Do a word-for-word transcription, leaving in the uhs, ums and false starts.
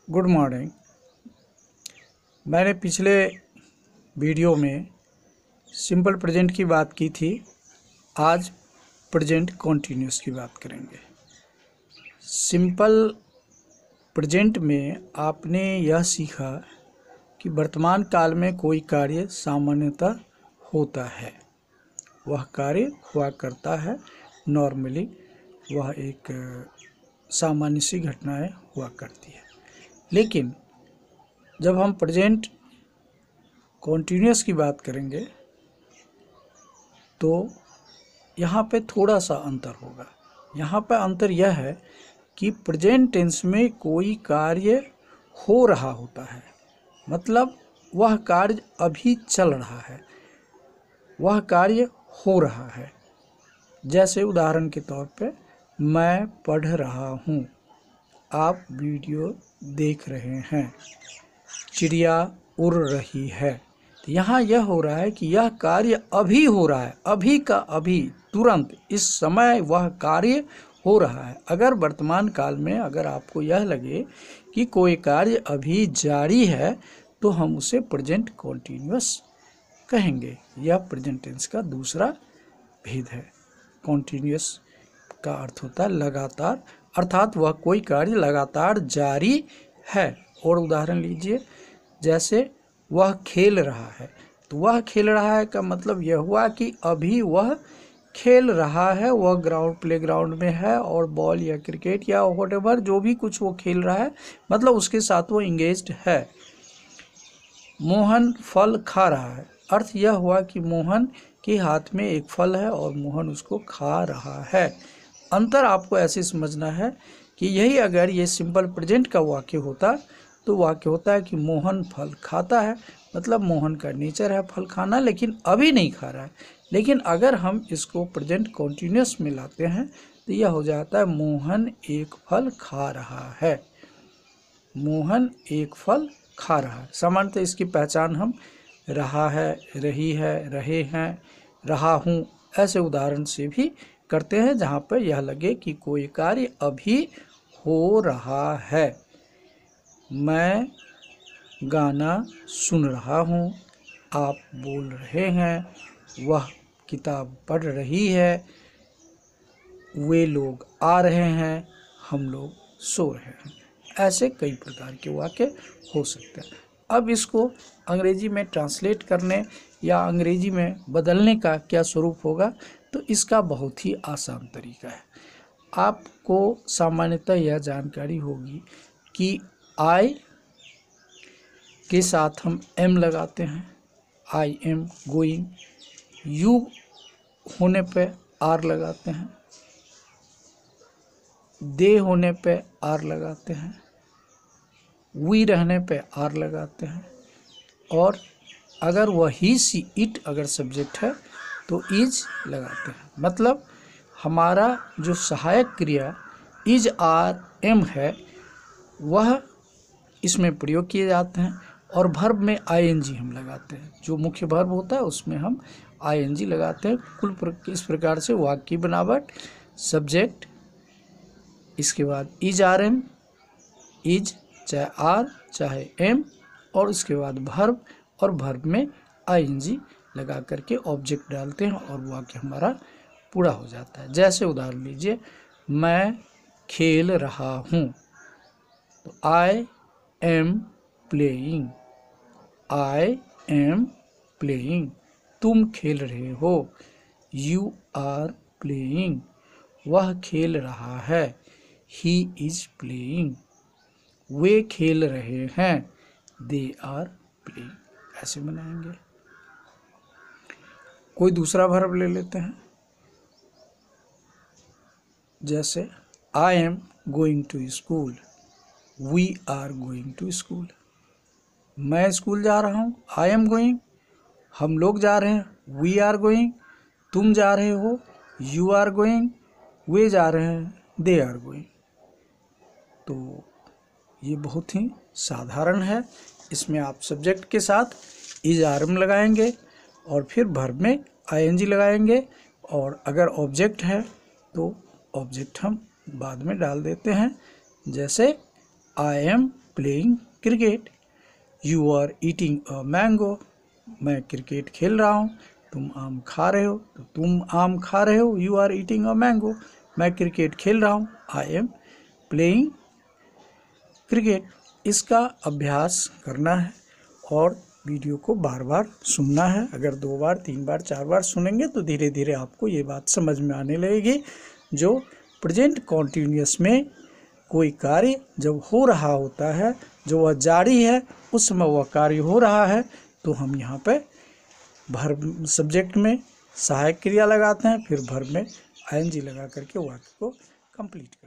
Good morning. मैंने पिछले video में सिंपल प्रेजेंट की बात की थी। आज प्रेजेंट कॉन्टिन्यूस की बात करेंगे। सिंपल प्रेजेंट में आपने यह सीखा कि वर्तमान काल में कोई कार्य सामान्यतः होता है, वह कार्य हुआ करता है। नॉर्मली वह एक सामान्य सी घटनाएं हुआ करती है। लेकिन जब हम प्रेजेंट कॉन्टिन्यूस की बात करेंगे तो यहाँ पे थोड़ा सा अंतर होगा। यहाँ पे अंतर यह है कि प्रेजेंट टेंस में कोई कार्य हो रहा होता है, मतलब वह कार्य अभी चल रहा है, वह कार्य हो रहा है। जैसे उदाहरण के तौर पे मैं पढ़ रहा हूँ, आप वीडियो देख रहे हैं, चिड़िया उड़ रही है। तो यहाँ यह हो रहा है कि यह कार्य अभी हो रहा है, अभी का अभी, तुरंत इस समय वह कार्य हो रहा है। अगर वर्तमान काल में अगर आपको यह लगे कि कोई कार्य अभी जारी है तो हम उसे प्रेजेंट कॉन्टिन्यूअस कहेंगे। यह प्रेजेंट टेंस का दूसरा भेद है। कॉन्टिन्यूअस का अर्थ होता है लगातार, अर्थात वह कोई कार्य लगातार जारी है। और उदाहरण लीजिए, जैसे वह खेल रहा है, तो वह खेल रहा है का मतलब यह हुआ कि अभी वह खेल रहा है, वह ग्राउंड प्ले ग्राउंड में है और बॉल या क्रिकेट या व्हाटएवर जो भी कुछ वो खेल रहा है, मतलब उसके साथ वो इंगेज्ड है। मोहन फल खा रहा है, अर्थ यह हुआ कि मोहन के हाथ में एक फल है और मोहन उसको खा रहा है। अंतर आपको ऐसे समझना है कि यही अगर ये सिंपल प्रेजेंट का वाक्य होता तो वाक्य होता है कि मोहन फल खाता है, मतलब मोहन का नेचर है फल खाना, लेकिन अभी नहीं खा रहा है। लेकिन अगर हम इसको प्रेजेंट कॉन्टिन्यूअस में लाते हैं तो यह हो जाता है मोहन एक फल खा रहा है। मोहन एक फल खा रहा है। सामान्यतः इसकी पहचान हम रहा है, रही है, रहे हैं, रहा हूँ ऐसे उदाहरण से भी करते हैं, जहाँ पर यह लगे कि कोई कार्य अभी हो रहा है। मैं गाना सुन रहा हूँ, आप बोल रहे हैं, वह किताब पढ़ रही है, वे लोग आ रहे हैं, हम लोग सो रहे हैं। ऐसे कई प्रकार के वाक्य हो सकते हैं। अब इसको अंग्रेजी में ट्रांसलेट करने या अंग्रेजी में बदलने का क्या स्वरूप होगा, तो इसका बहुत ही आसान तरीका है। आपको सामान्यतः यह जानकारी होगी कि आई के साथ हम एम लगाते हैं, आई एम गोइंग। यू होने पे आर लगाते हैं, दे होने पे आर लगाते हैं, वी रहने पे आर लगाते हैं, और अगर वह ही सी इट अगर सब्जेक्ट है तो इज लगाते हैं। मतलब हमारा जो सहायक क्रिया इज आर एम है वह इसमें प्रयोग किए जाते हैं, और वर्ब में आईएनजी हम लगाते हैं। जो मुख्य वर्ब होता है उसमें हम आईएनजी लगाते हैं। कुल प्र, इस प्रकार से वाक्य की बनावट सब्जेक्ट, इसके बाद इज आर एम, इज चाहे आर चाहे एम, और उसके बाद वर्ब, और वर्ब में आईएनजी लगा करके ऑब्जेक्ट डालते हैं और वाक्य हमारा पूरा हो जाता है। जैसे उदाहरण लीजिए, मैं खेल रहा हूँ, तो I am playing, I am playing. तुम खेल रहे हो, यू आर प्लेइंग, वह खेल रहा है, ही इज प्लेइंग, वे खेल रहे हैं, दे आर प्लेइंग। ऐसे बनाएंगे। कोई दूसरा वर्ब ले लेते हैं, जैसे I am going to school, we are going to school. मैं स्कूल जा रहा हूँ, आई एम गोइंग, हम लोग जा रहे हैं, वी आर गोइंग, तुम जा रहे हो, यू आर गोइंग, वे जा रहे हैं, दे आर गोइंग। तो ये बहुत ही साधारण है। इसमें आप सब्जेक्ट के साथ इज आर एम लगाएंगे और फिर वर्ब में आईएनजी लगाएंगे, और अगर ऑब्जेक्ट है तो ऑब्जेक्ट हम बाद में डाल देते हैं। जैसे I am playing cricket. You are eating a mango, मैं क्रिकेट खेल रहा हूँ। तुम आम खा रहे हो, तो तुम आम खा रहे हो। You are eating a mango, मैं क्रिकेट खेल रहा हूँ। I am playing cricket. इसका अभ्यास करना है और वीडियो को बार बार सुनना है। अगर दो बार तीन बार चार बार सुनेंगे तो धीरे धीरे आपको ये बात समझ में आने लगेगी। जो प्रेजेंट कॉन्टिन्यूअस में कोई कार्य जब हो रहा होता है, जो वह जारी है, उस समय वह कार्य हो रहा है, तो हम यहाँ पे वर्ब सब्जेक्ट में सहायक क्रिया लगाते हैं, फिर वर्ब में आईएनजी लगा करके वाक्य को कंप्लीट करते हैं।